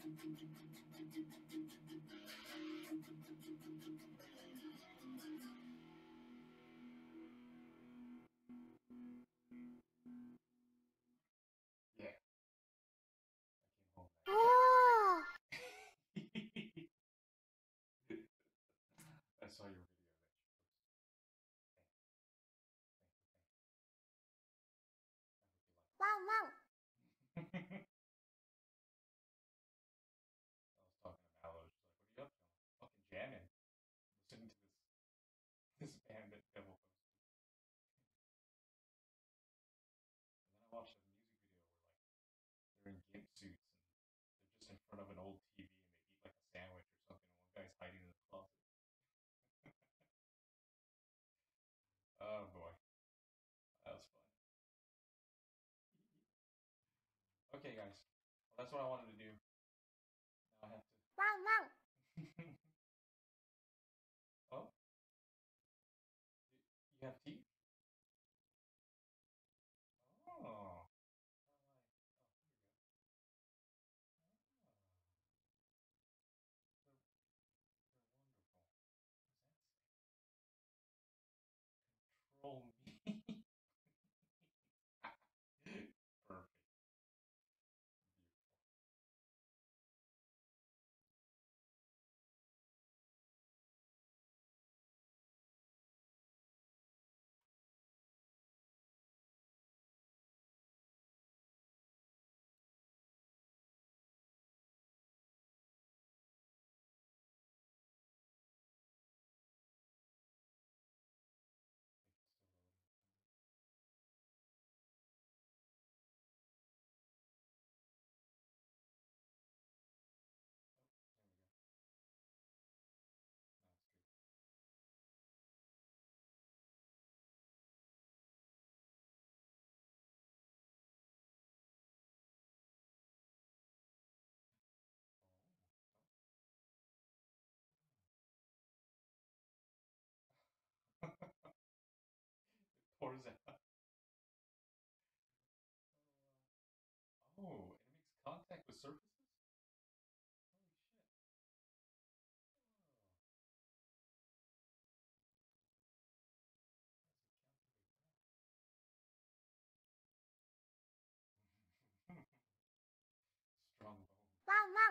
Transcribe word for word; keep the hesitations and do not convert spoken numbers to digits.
Yeah, I came home that Oh! I saw your video that you Wow, wow. posted. Thank you, thank you. I was talking to Mallow. She's like, "What are you up to?" I'm like, "Fucking jamming, listening to this this band that Devil posted." And then I watched a music video where like they're in gimp suits and they're just in front of an old T V and they eat like a sandwich or something. And one guy's hiding in the closet. Oh boy, that was fun. Okay, guys. Well, that's what I wanted to do. Now I have to. Wow, wow. Oh, you have teeth? Oh. Oh, they're, they're wonderful. What does that say? Control me. Perfect. Beautiful. Oh, no. It pours out. Oh, and it makes contact with surfaces? Holy shit. Oh. Strong bones. Wow, wow.